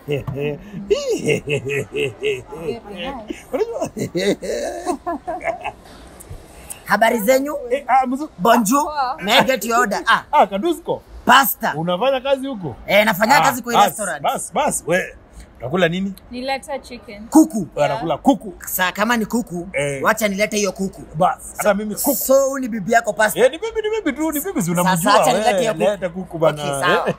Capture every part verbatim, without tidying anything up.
Habari zenyu? Eh, ah, mzu... Bonjour. May I get your order? Ah, ah Kadusko. Pasta. Unafanya kazi huko? Eh, nafanya ah, kazi kwa bas, restaurant. Bas, bas, wewe. Unakula nini? Nileta chicken. Kuku. Yeah. Anakula kuku. Sasa kama ni kuku, eh, wacha nilete hiyo kuku. Bas, hata mimi kuku. So ni bibi yako pasta. Eh, ni bibi ni bibi tu, ni bibi si unamjua. Sasa acha nilete hiyo kuku. Leta kuku bana. Okay, sawa.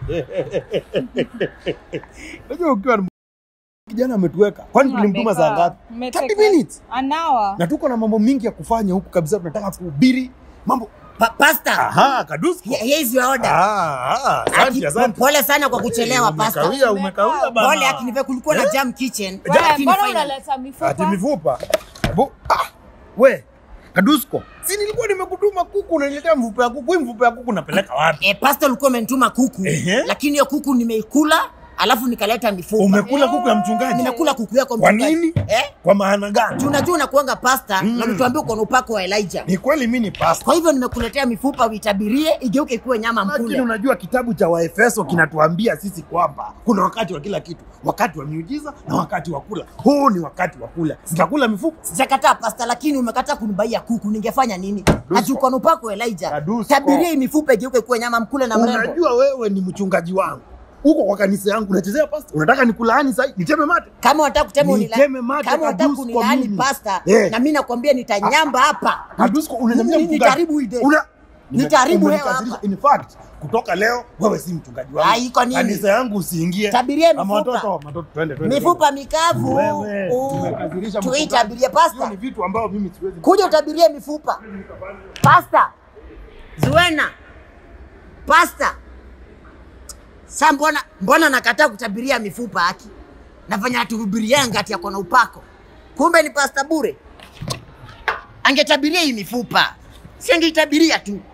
Unajua ukiwa kijana ametuweka. Kwani tulimtuma saa ngapi? thirty minutes. An hour. Na tuko na mambo mingi ya kufanya huku kabisa, tunataka kuhubiri mambo. Pa pasta. Aha, Kadusko. Here is your order. Ah, ah, asante asante. Pole sana kwa kuchelewa pasta. Umekawia, umekawia bana. Pole akinive kulikuwa na jam kitchen. Lakini unaleta mifupa. Ati mifupa. Bo, ah, we, Kadusko. Si nilikuwa nimekutuma kuku unaniletea mfupa ya kuku. Hii mfupa ya kuku napeleka wapi? Eh, pasta ulikuwa umenituma kuku. Ehe. Lakini hiyo kuku nimeikula. Alafu nikaleta mifupa. Umekula kuku ya mchungaji? Nimekula kuku yako mchungaji. Kwa nini? Eh? Kwa maana gani? Tunajua unakuanga pasta mm. na mtuambie uko na upako wa Elijah. Ni kweli mimi ni pasta. Kwa hivyo nimekuletea mifupa uitabirie igeuke kuwe nyama mkule. Lakini unajua kitabu cha Waefeso kinatuambia sisi kwamba kuna wakati wa kila kitu. Wakati wa miujiza na wakati wa kula. Huu ni wakati wa kula. Sitakula mifupa. Sijakataa pasta, lakini umekataa kunibaia kuku. Ningefanya nini? Ati uko na upako wa Elijah. Kadusko. Tabirie mifupa igeuke kuwe nyama mkule na Mrembo. Unajua wewe ni mchungaji wangu. Uko kwa kanisa yangu unachezea pasta. Unataka nikulaani sasa? Niteme mate. Kama unataka kutema unilaani. Kama unataka kunilaani pasta, yeah. na mimi nakwambia nitanyamba hapa. Kadusko unaniambia mchungaji. Nitaharibu ide. Una nitaharibu hewa hapa. In fact, kutoka leo wewe si mchungaji wangu. Ah, iko nini? Kanisa yangu usiingie. Tabirie mifupa. Watoto, watoto twende twende. Mifupa mikavu. Wewe, umekadirisha mfupa. Tuitabirie pasta. Ni vitu ambavyo mimi siwezi. Kuja utabirie mifupa. Pasta. Zuena. Pasta. Sasa mbona mbona nakataa kutabiria mifupa haki? Nafanya tuhubirianga ngati yako na upako. Kumbe ni pasta bure. Angetabiria hii mifupa. Si angeitabiria tu.